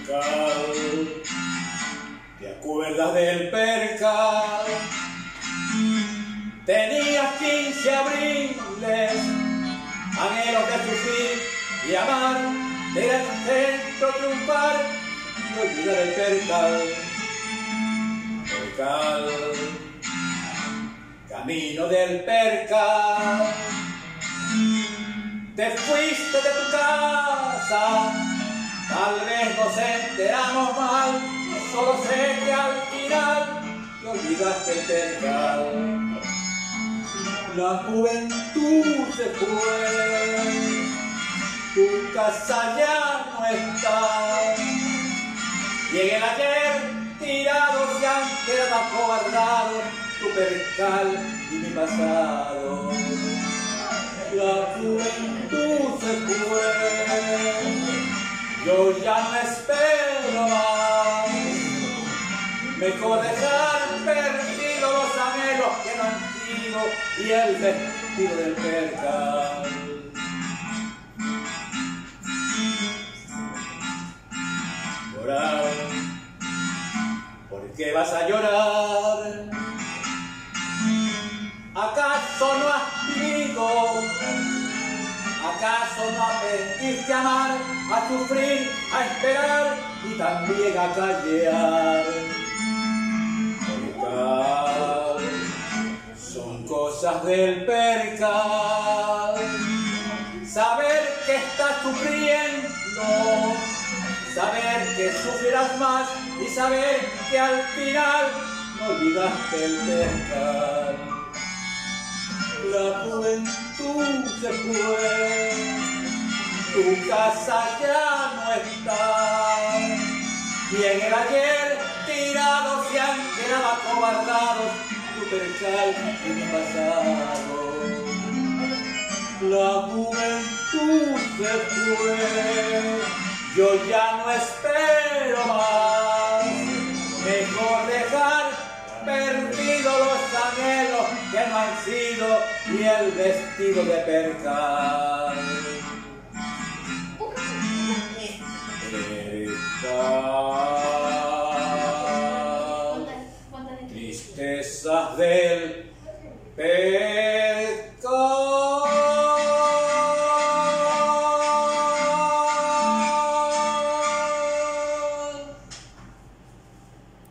¿Te acuerdas del percal? Tenías 15 abriles, anhelos de sufrir y amar, era el centro triunfar y olvidar el percal. Percal, camino del percal. Te fuiste de tu casa, tal vez nos enteramos mal, solo sé que al final te olvidaste el percal. La juventud se fue, tu casa ya no está, y en el ayer tirado se han quedado acobardados tu percal y mi pasado. La juventud se fue, yo ya no espero más, mejor dejar perdidos los anhelos que no han sido y el vestido del percal. Llorar, ¿por qué vas a llorar? ¿Acaso no has vivido? ¿Acaso no aprendiste a amar, a sufrir, a esperar y también a callar? Percal, son cosas del percal. Saber que estás sufriendo, saber que sufrirás más y saber que al final no olvidaste el percal. La juventud se fue, tu casa ya no está, y en el ayer tirados se han quedado acobardados tu percal y mi pasado. La juventud se fue, yo ya no espero más, mejor dejar perdidos los anhelos que no han sido y el vestido de percal. Percal, tristezas del percal.